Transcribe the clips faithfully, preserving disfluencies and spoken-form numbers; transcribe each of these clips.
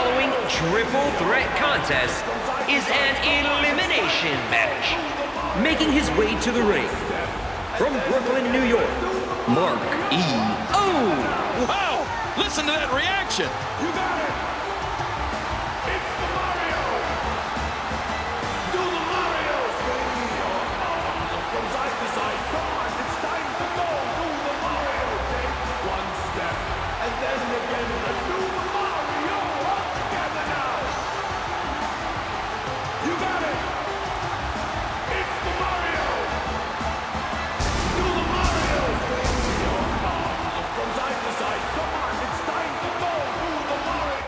following triple threat contest is an elimination match. Making his way to the ring, from Brooklyn, New York, Mark E. O. Wow! Listen to that reaction! You got it! It's the Mario! Do the Mario! Swing your arms from side to side. Come on, it's time to go! Do the Mario! Take one step, and then again, let's do the Mario! All together now! You got it! It's the Mario! Do the Mario! Swing your arms from side to side. Come on, it's time to go! Do the Mario!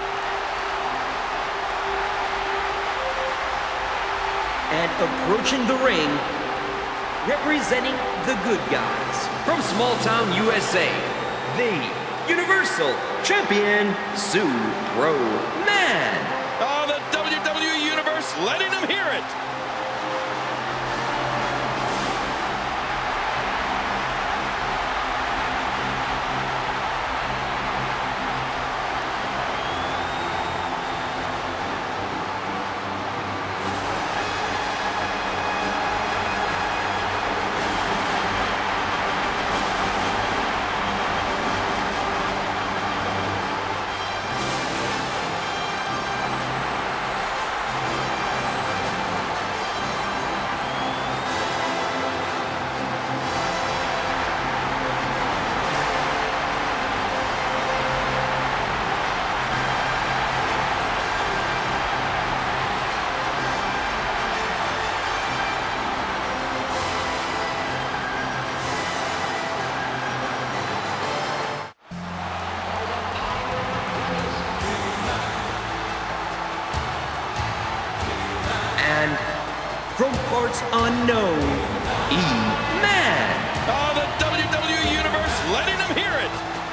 And approaching the ring, representing the good guys, from small town U S A, the Universal Champion, Superman. Oh, the W W E Universe letting them hear it! And from parts unknown, E-Man. Oh, the W W E Universe letting them hear it!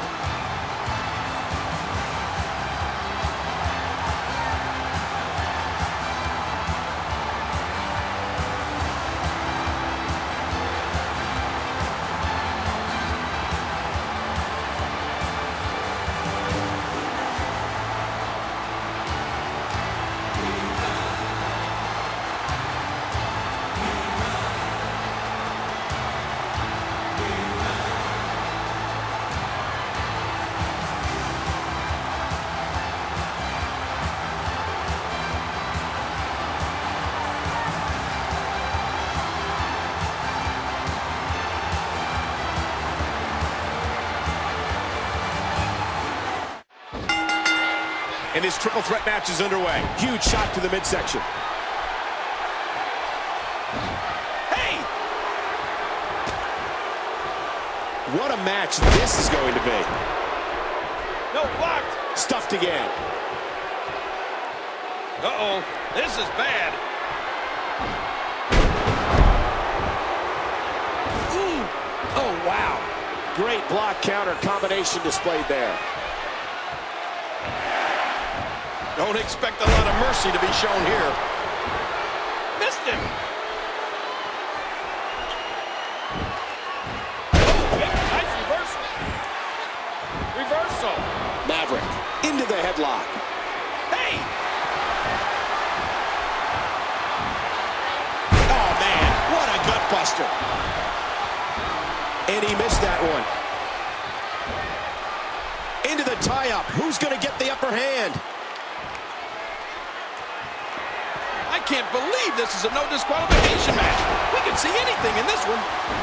And this triple threat match is underway. Huge shot to the midsection. Hey! What a match this is going to be. No, blocked! Stuffed again. Uh-oh, this is bad. Ooh. Oh, wow. Great block counter combination displayed there. Don't expect a lot of mercy to be shown here. Missed him. Oh, nice reversal. Reversal. Maverick into the headlock. Hey! Oh, man, what a gut buster. And he missed that one. Into the tie-up. Who's going to get the upper hand? I can't believe this is a no disqualification match. We can see anything in this one.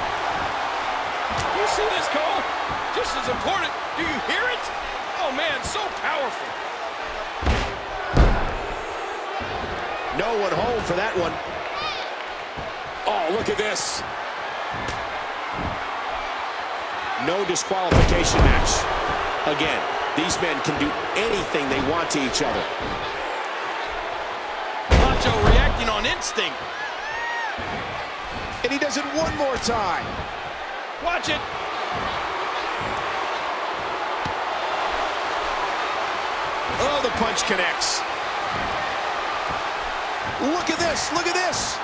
You see this, Cole? Just as important. Do you hear it? Oh, man, so powerful. No one home for that one. Oh, look at this. No disqualification match. Again, these men can do anything they want to each other. Macho reacting on instinct. And he does it one more time. Watch it. Oh, the punch connects. Look at this, look at this.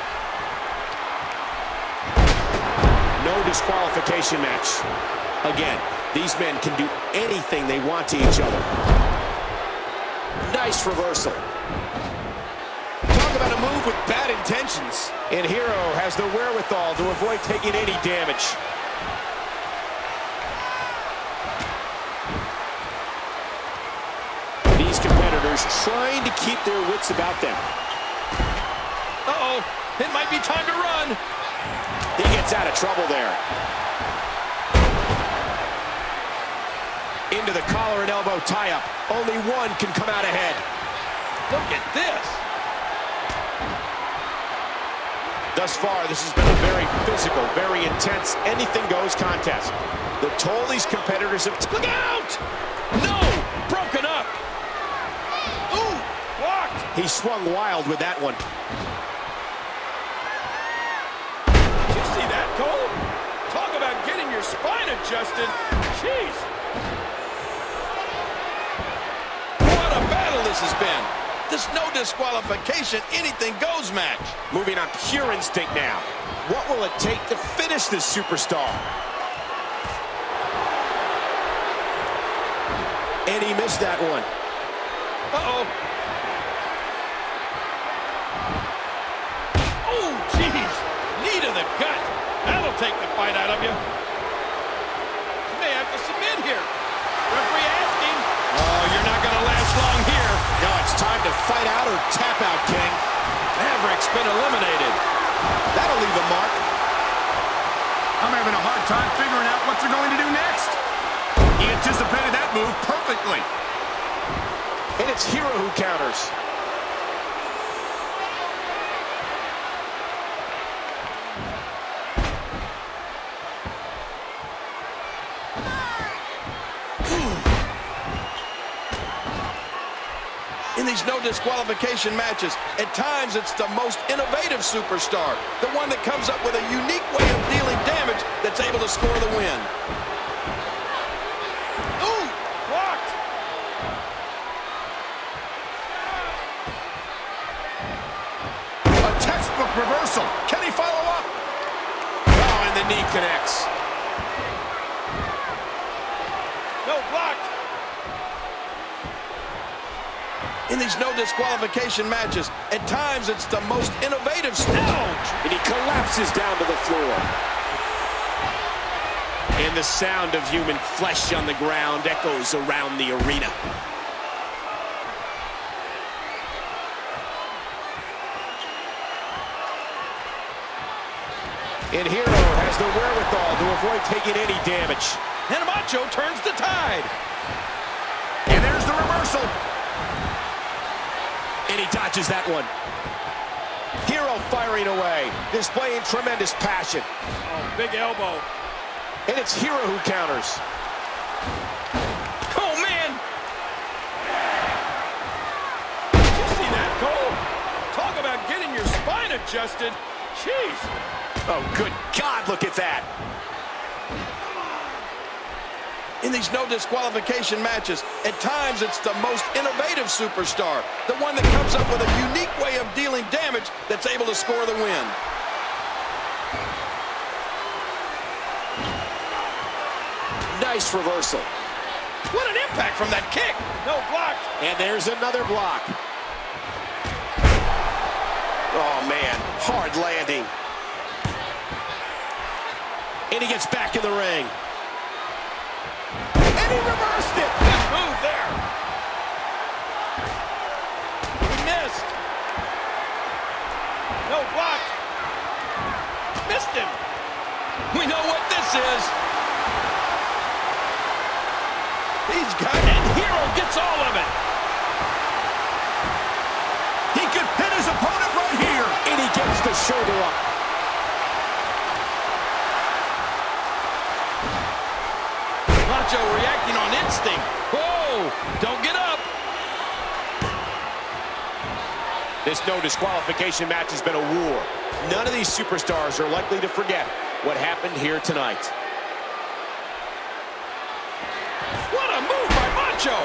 No disqualification match. Again, these men can do anything they want to each other. Nice Nice reversal. Talk about a move with bad intentions. And Hero has the wherewithal to avoid taking any damage. These competitors trying to keep their wits about them. Uh-oh, it might be time to run. He gets out of trouble there. Into the collar and elbow tie-up. Only one can come out ahead. Look at this. Thus far, this has been a very physical, very intense, anything-goes contest. The toll these competitors have... Look out! No! Broken up! Ooh! Blocked! He swung wild with that one. Did you see that, Cole? Talk about getting your spine adjusted. Jeez! What a battle this has been! This no disqualification, anything goes match. Moving on pure instinct now. What will it take to finish this superstar? And he missed that one. Uh-oh. Oh, jeez. Knee to the gut. That'll take the fight out of you. You may have to submit here. Referee asking. Oh, you're not going to last long here. No, it's time to fight out or tap out, King. Maverick's been eliminated. That'll leave a mark. I'm having a hard time figuring out what they're going to do next. He anticipated that move perfectly. And it's Hero who counters. In these no disqualification matches, at times it's the most innovative superstar, the one that comes up with a unique way of dealing damage that's able to score the win. Ooh, blocked. A textbook reversal. Can he follow up? Oh, and the knee connects. No, blocked. In these no disqualification matches, at times it's the most innovative stage. And he collapses down to the floor. And the sound of human flesh on the ground echoes around the arena. And Hero has the wherewithal to avoid taking any damage. And Macho turns the tide. And there's the reversal. And he dodges that one. Hero firing away, displaying tremendous passion. Oh, big elbow. And it's Hero who counters. Oh, man. Did you see that, Cole? Talk about getting your spine adjusted. Jeez. Oh, good God, look at that. In these no disqualification matches, at times it's the most innovative superstar, the one that comes up with a unique way of dealing damage that's able to score the win. Nice reversal. What an impact from that kick. No, blocked. And there's another block. Oh, man, hard landing. And he gets back in the ring. And he reversed it. Good move there. He missed. No, blocked. Missed him. We know what this is. He's got it. And Hero gets all of it. He could pin his opponent right here. And he gets the shoulder up. Macho reacting on instinct. Whoa, don't get up. This no disqualification match has been a war. None of these superstars are likely to forget what happened here tonight. What a move by Macho.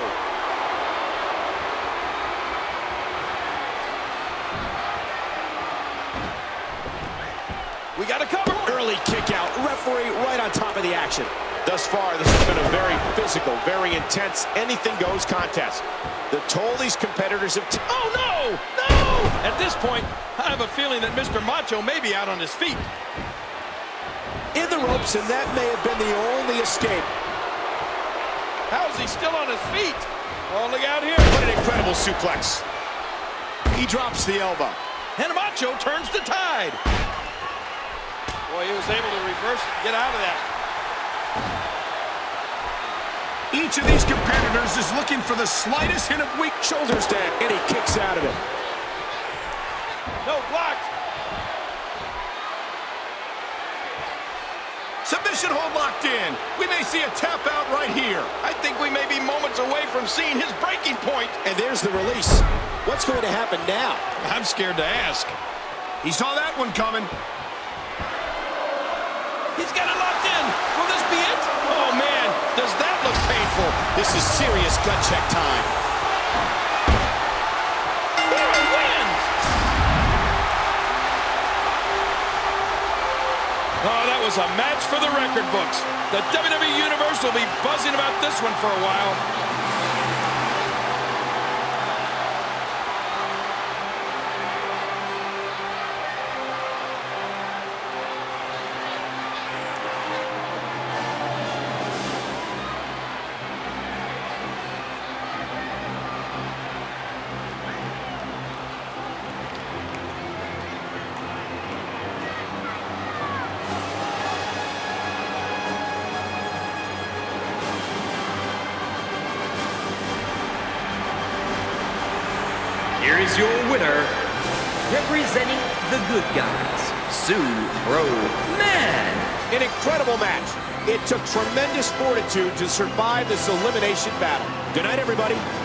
We got to cover. Early kick out. Referee right on top of the action. Thus far, this has been a very physical, very intense, anything-goes contest. The toll these competitors have... Oh, no! No! At this point, I have a feeling that Mister Macho may be out on his feet. In the ropes, and that may have been the only escape. How is he still on his feet? Oh, look out here. What an incredible suplex. He drops the elbow. And Macho turns the tide. Boy, he was able to reverse and get out of that. Each of these competitors is looking for the slightest hint of weak. Shoulders down, and he kicks out of it. No, blocked. Submission hold locked in. We may see a tap out right here. I think we may be moments away from seeing his breaking point. And there's the release. What's going to happen now? I'm scared to ask. He saw that one coming. He's got it locked in. Will this be it? Oh, man, does that look painful. This is serious gut check time. Hero wins! Oh, that was a match for the record books. The W W E Universal will be buzzing about this one for a while. Here is your winner, representing the good guys, Superman. An incredible match. It took tremendous fortitude to survive this elimination battle. Good night, everybody.